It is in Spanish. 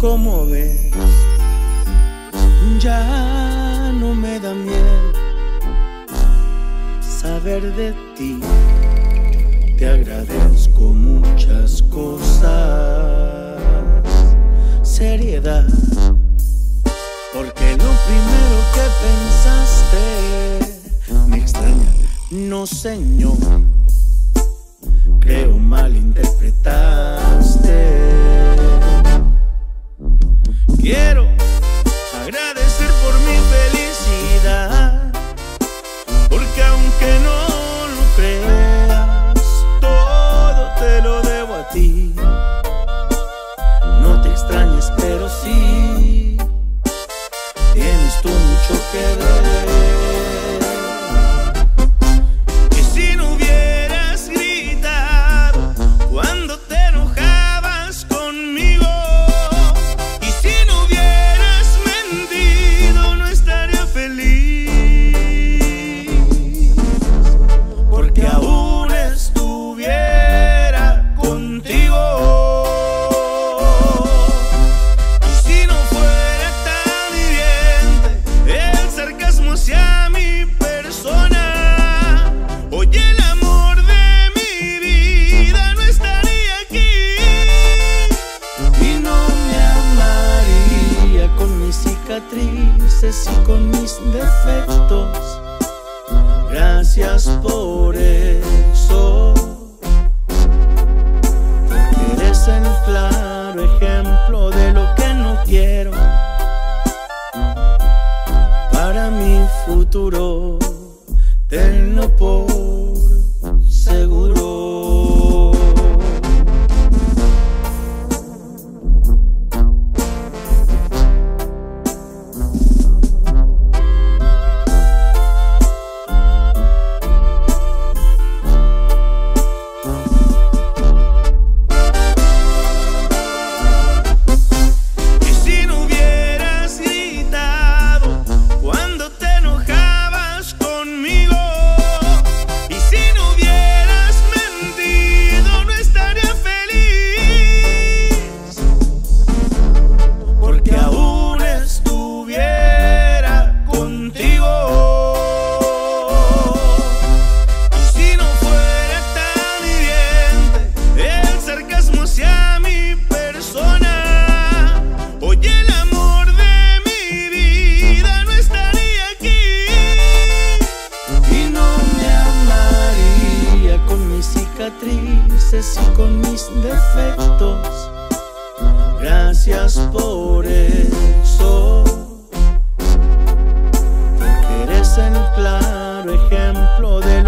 Como ves, ya no me da miedo saber de ti. Te agradezco muchas cosas, seriedad, porque lo primero que pensaste, me extraña, no señor, creo malinterpretaste. Quiero agradecer por mi felicidad, porque aunque no lo creas, todo te lo debo a ti. No te extrañes, pero sí tienes tú mucho que ver. Y si no hubieras gritado cuando te enojabas conmigo, y si no hubieras mentido, no estaría feliz, porque aún estuviera contigo. Y si no fuera tan hiriente el sarcasmo hacia mi persona, hoy el amor de mi vida no estaría aquí, y no me amaría con mis cicatrices y con mis defectos. Gracias por eso, porque eres el claro ejemplo de lo que no quiero para mi futuro. Tenlo por seguro. Y si no hubieras gritado cuando te enojabas conmigo, y si no hubieras mentido, no estaría feliz, porque aún estuviera contigo. Y si no fuera tan hiriente el sarcasmo hacia mi persona, hoy el amor de mi vida no estaría aquí, y no me amaría con mis cicatrices y con mis defectos. Gracias por eso, porque eres el claro ejemplo de